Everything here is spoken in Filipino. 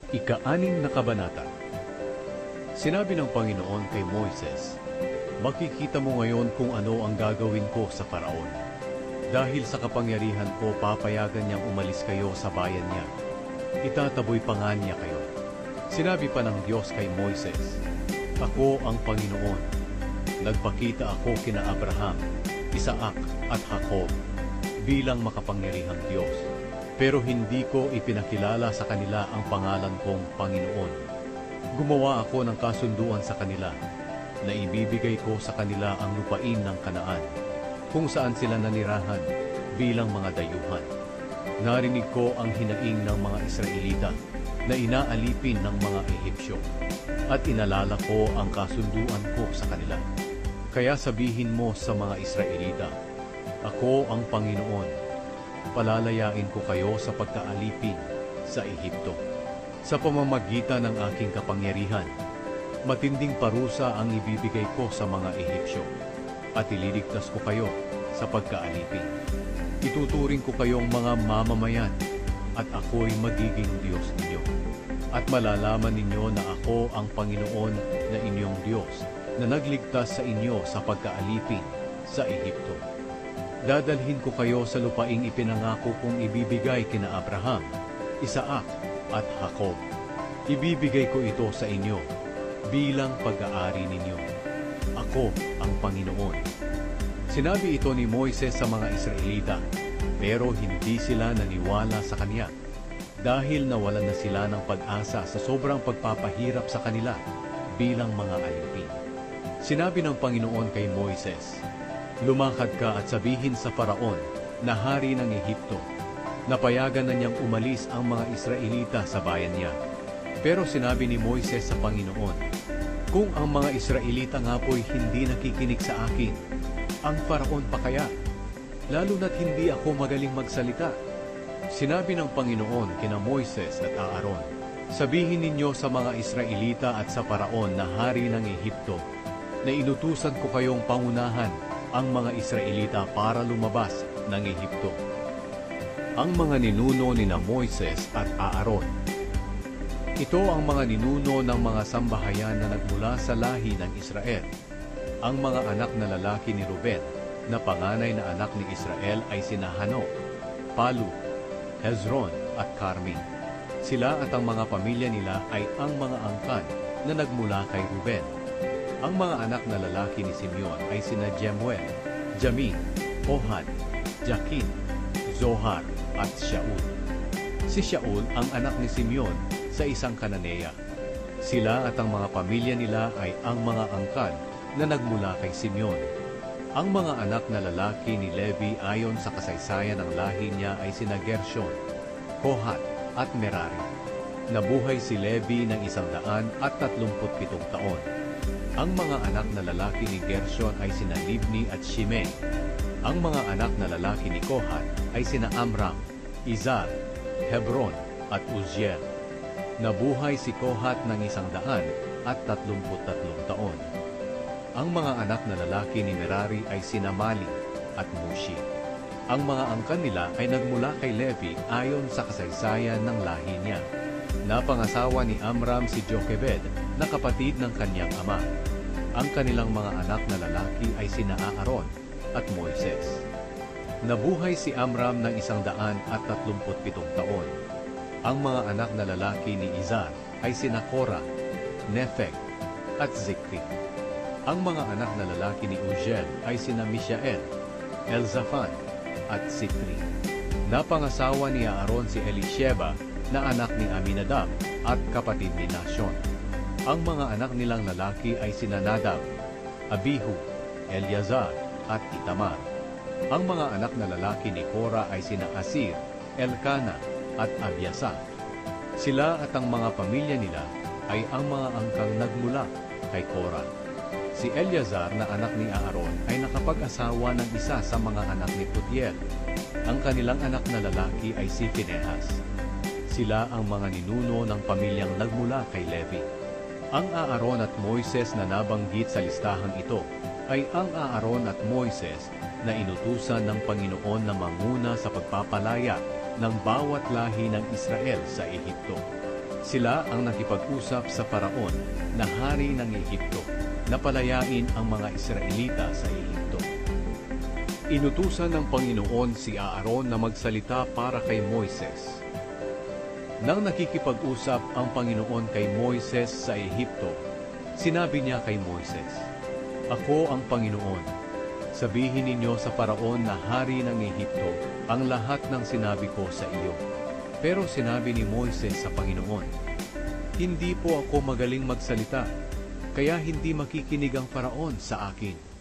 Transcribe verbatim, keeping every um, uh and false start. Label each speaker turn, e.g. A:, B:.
A: Ika-anim na kabanata. Sinabi ng Panginoon kay Moises, "Makikita mo ngayon kung ano ang gagawin ko sa Faraon. Dahil sa kapangyarihan ko, papayagan niyang umalis kayo sa bayan niya. Itataboy pa nga niya kayo." Sinabi pa ng Diyos kay Moises, "Ako ang Panginoon. Nagpakita ako kina Abraham, Isaac at Jacob bilang makapangyarihang Diyos. Pero hindi ko ipinakilala sa kanila ang pangalan kong Panginoon. Gumawa ako ng kasunduan sa kanila na ibibigay ko sa kanila ang lupain ng Kanaan, kung saan sila nanirahan bilang mga dayuhan. Narinig ko ang hinaing ng mga Israelita na inaalipin ng mga Ehipsyo, at inalala ko ang kasunduan ko sa kanila. Kaya sabihin mo sa mga Israelita, ako ang Panginoon. Palalayain ko kayo sa pagkaalipin sa Ehipto. Sa pamamagitan ng aking kapangyarihan, matinding parusa ang ibibigay ko sa mga Ehipsyo, at ililigtas ko kayo sa pagkaalipin. Ituturing ko kayong mga mamamayan, at ako'y magiging Diyos ninyo. At malalaman ninyo na ako ang Panginoon na inyong Diyos, na nagligtas sa inyo sa pagkaalipin sa Ehipto. Dadalhin ko kayo sa lupaing ipinangako kong ibibigay kina Abraham, Isaac at Jacob. Ibibigay ko ito sa inyo bilang pag-aari ninyo. Ako ang Panginoon." Sinabi ito ni Moises sa mga Israelita, pero hindi sila naniwala sa kanya, dahil nawalan na sila ng pag-asa sa sobrang pagpapahirap sa kanila bilang mga alipin. Sinabi ng Panginoon kay Moises, "Lumakad ka at sabihin sa Faraon na hari ng Ehipto, napayagan na niyang umalis ang mga Israelita sa bayan niya." Pero sinabi ni Moises sa Panginoon, "Kung ang mga Israelita nga po'y hindi nakikinig sa akin, ang Faraon pa kaya? Lalo na't hindi ako magaling magsalita." Sinabi ng Panginoon kina Moises at Aaron, "Sabihin ninyo sa mga Israelita at sa Faraon na hari ng Ehipto, na inutusan ko kayong pangunahan ang mga Israelita para lumabas ng Ehipto." Ang mga ninuno ni na Moises at Aaron. Ito ang mga ninuno ng mga sambahayan na nagmula sa lahi ng Israel. Ang mga anak na lalaki ni Ruben, na panganay na anak ni Israel, ay sina Hanok, Palu, Hezron at Carmi. Sila at ang mga pamilya nila ay ang mga angkan na nagmula kay Ruben. Ang mga anak na lalaki ni Simeon ay sina Jemuel, Jamin, Ohad, Jakin, Zohar at Shaul. Si Shaul ang anak ni Simeon sa isang Kananea. Sila at ang mga pamilya nila ay ang mga angkan na nagmula kay Simeon. Ang mga anak na lalaki ni Levi ayon sa kasaysayan ng lahi niya ay sina Gershon, Kohat at Merari. Nabuhay si Levi ng isang daan at tatlumput pitong taon. Ang mga anak na lalaki ni Gershon ay sina Libni at Shimei. Ang mga anak na lalaki ni Kohat ay sina Amram, Izar, Hebron at Uzziel. Nabuhay si Kohat ng isang daan at tatlumput tatlong taon. Ang mga anak na lalaki ni Merari ay sina Mali at Mushi. Ang mga angkan nila ay nagmula kay Levi ayon sa kasaysayan ng lahi niya. Napangasawa ni Amram si Jochebed na kapatid ng kanyang ama. Ang kanilang mga anak na lalaki ay sina Aaron at Moises. Nabuhay si Amram ng isang daan at tatlumput pitong taon. Ang mga anak na lalaki ni Izar ay sina Korah, Nepheg at Zikri. Ang mga anak na lalaki ni Uzziel ay sina Mishael, Elzaphan at Sitri. Napangasawa ni Aaron si Elisheba na anak ni Aminadab at kapatid ni Nashon. Ang mga anak nilang lalaki ay sina Nadab, Abihu, Eleazar at Itamar. Ang mga anak na lalaki ni Korah ay sina Asir, Elkana at Abiasap. Sila at ang mga pamilya nila ay ang mga angkang nagmula kay Korah. Si Eleazar na anak ni Aaron ay nakapag-asawa ng isa sa mga anak ni Putiel. Ang kanilang anak na lalaki ay si Phinehas. Sila ang mga ninuno ng pamilyang nagmula kay Levi. Ang Aaron at Moises na nabanggit sa listahang ito ay ang Aaron at Moises na inutusan ng Panginoon na manguna sa pagpapalaya ng bawat lahi ng Israel sa Ehipto. Sila ang nakipag-usap sa Paraon na hari ng Ehipto na palayain ang mga Israelita sa Ehipto. Inutusan ng Panginoon si Aaron na magsalita para kay Moises. Nang nakikipag-usap ang Panginoon kay Moises sa Ehipto, sinabi niya kay Moises, "Ako ang Panginoon. Sabihin ninyo sa Paraon na hari ng Ehipto ang lahat ng sinabi ko sa iyo." Pero sinabi ni Moises sa Panginoon, "Hindi po ako magaling magsalita, kaya hindi makikinig ang Paraon sa akin."